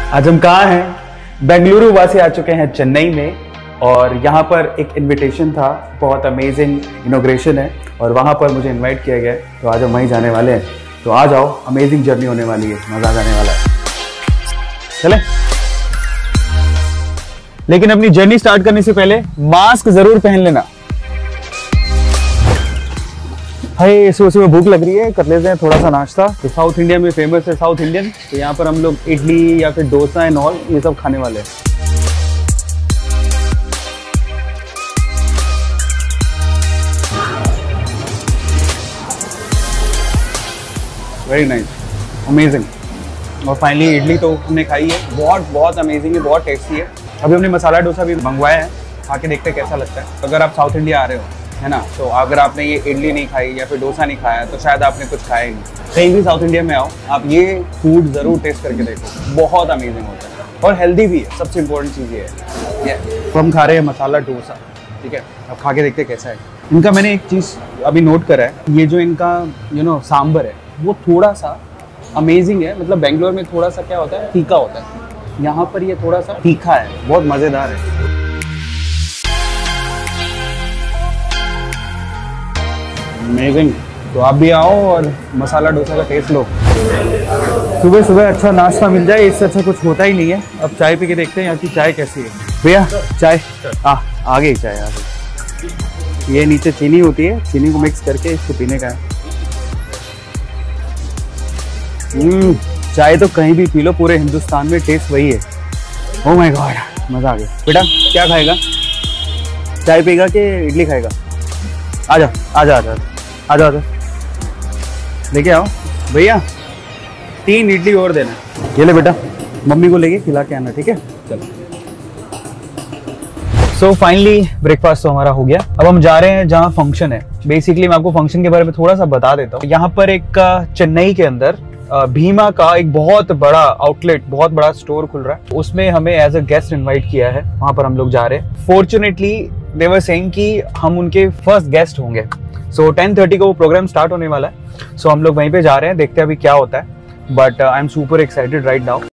आज हम कहाँ हैं? बेंगलुरु वासी आ चुके हैं चेन्नई में और यहाँ पर एक इनविटेशन था, बहुत अमेजिंग इनॉग्रेशन है और वहाँ पर मुझे इनवाइट किया गया है, तो आज हम वहीं जाने वाले हैं। तो आ जाओ, अमेजिंग जर्नी होने वाली है, मजा आने वाला है। चले, लेकिन अपनी जर्नी स्टार्ट करने से पहले मास्क जरूर पहन लेना। हाय, सुबह सुबह भूख लग रही है, कर लेते हैं थोड़ा सा नाश्ता। तो साउथ इंडिया में फेमस है साउथ इंडियन, तो यहाँ पर हम लोग इडली या फिर डोसा एंड ऑल ये सब खाने वाले हैं। Very nice, amazing. और फाइनली इडली तो हमने खाई है, बहुत अमेजिंग है, बहुत टेस्टी है। अभी हमने मसाला डोसा भी मंगवाया है, खा के देखते हैं कैसा लगता है। अगर आप साउथ इंडिया आ रहे हो, है ना, तो अगर आपने ये इडली नहीं खाई या फिर डोसा नहीं खाया तो शायद आपने कुछ खाया ही नहीं। कहीं भी साउथ इंडिया में आओ, आप ये फूड ज़रूर टेस्ट करके देखो, बहुत अमेजिंग होता है और हेल्दी भी है। सबसे इम्पोर्टेंट चीज़ ये है। तो हम खा रहे हैं मसाला डोसा, ठीक है। अब खा के देखते हैं कैसा है। इनका मैंने एक चीज़ अभी नोट करा है, ये जो इनका सांभर है वो थोड़ा सा अमेजिंग है। मतलब बेंगलोर में थोड़ा सा क्या होता है, तीखा होता है, यहाँ पर ये थोड़ा सा तीखा है, बहुत मज़ेदार है। अमेजिंग। तो आप भी आओ और मसाला डोसा का टेस्ट लो। सुबह सुबह अच्छा नाश्ता मिल जाए, इससे अच्छा कुछ होता ही नहीं है। अब चाय पी के देखते हैं यहाँ की चाय कैसी है। भैया चाय, आ गई चाय, आ गई। ये नीचे चीनी होती है, चीनी को मिक्स करके इसको पीने का है। चाय तो कहीं भी पी लो, पूरे हिंदुस्तान में टेस्ट वही है। ओह माय गॉड, मजा आ गया। बेटा क्या खाएगा, चाय पिएगा कि इडली खाएगा? आजा आजा आजा आजा आजा, लेके आओ भैया, 3 इडली और देना। ये ले बेटा, मम्मी को लेके खिला के आना, ठीक है? चलो। सो फाइनली ब्रेकफास्ट तो हमारा हो गया। अब हम जा रहे हैं जहाँ फंक्शन है। बेसिकली मैं आपको फंक्शन के बारे में थोड़ा सा बता देता हूँ। यहाँ पर एक चेन्नई के अंदर भीमा का एक बहुत बड़ा आउटलेट, बहुत बड़ा स्टोर खुल रहा है, उसमें हमें एज अ गेस्ट इनवाइट किया है। वहां पर हम लोग जा रहे हैं। फॉर्चुनेटली दे वर सेइंग कि हम उनके फर्स्ट गेस्ट होंगे। सो 10:30 को वो प्रोग्राम स्टार्ट होने वाला है। सो हम लोग वहीं पे जा रहे हैं, देखते हैं अभी क्या होता है। But I am super excited right now.